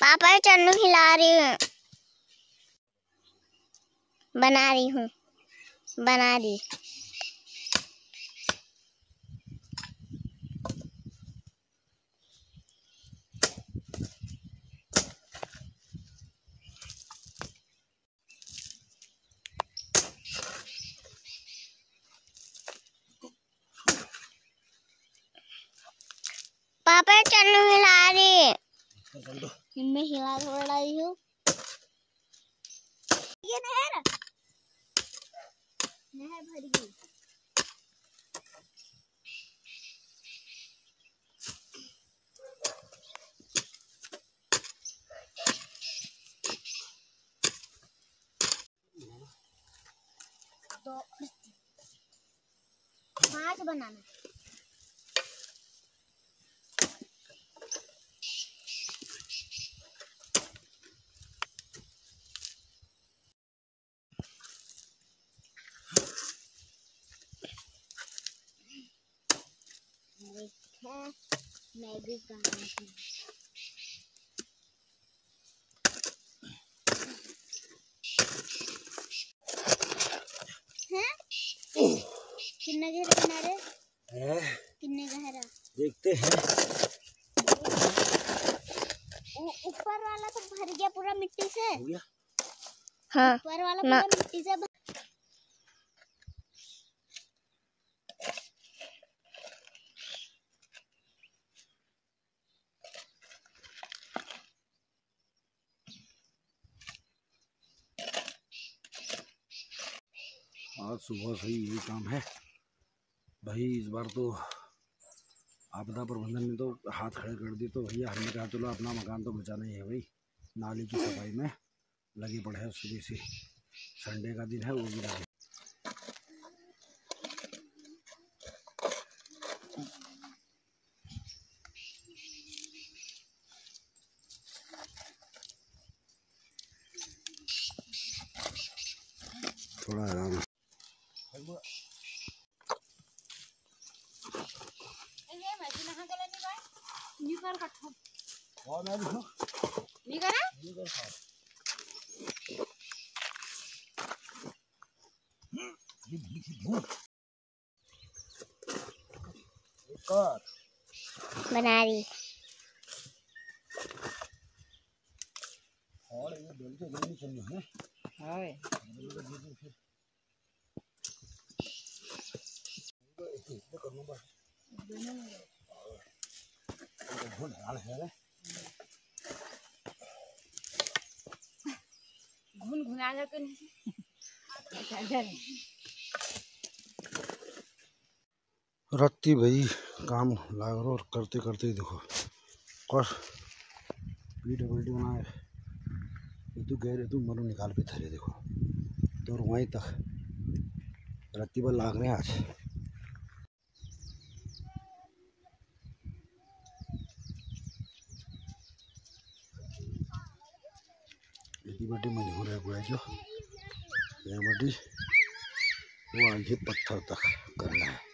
पापा चन्नू हिला रही हूँ, बना रही हूँ, बना दी। पापा चन्नू हिला रही, मैं हिला थोड़ा रही हूँ। ये नहर भर गई। तो 5 बनाना। मैं भी कितने गहरा बना रहे हैं? कितने गहरा देखते हैं। ऊपर वाला तो भर गया पूरा मिट्टी से। हो गया? हाँ, ऊपर वाला पूरा मिट्टी से आज सुबह से ही यही काम है भाई। इस बार तो आपदा प्रबंधन ने तो हाथ खड़े कर दिए, तो भैया हमने कहा चलो अपना मकान तो बचाना ही है भाई। नाली की सफाई में लगे पड़े हैं सुबह से। संडे का दिन है वो भी लगे। थोड़ा आराम। बना रही। और ये बेल के जल्दी चल है। हां घुन घुना कर रत्ती भाई काम लाग रहा और करते करते ही देखो और PWD बनाए तू गहरे तू मनु निकाल पे थरे देखो तो वहीं तक रत्ती पर लाग रहे हैं आज। इतनी बड़ी मनी हो रहा है जो ये बड़ी वो आगे पत्थर तक करना है।